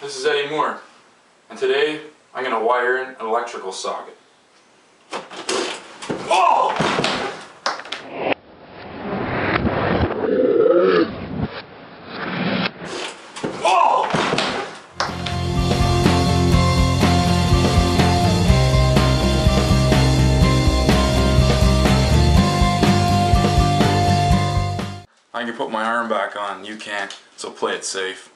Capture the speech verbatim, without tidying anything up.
This is Eddie Moore, and today I'm going to wire in an electrical socket. Oh! Oh! I can put my arm back on, you can't, so play it safe.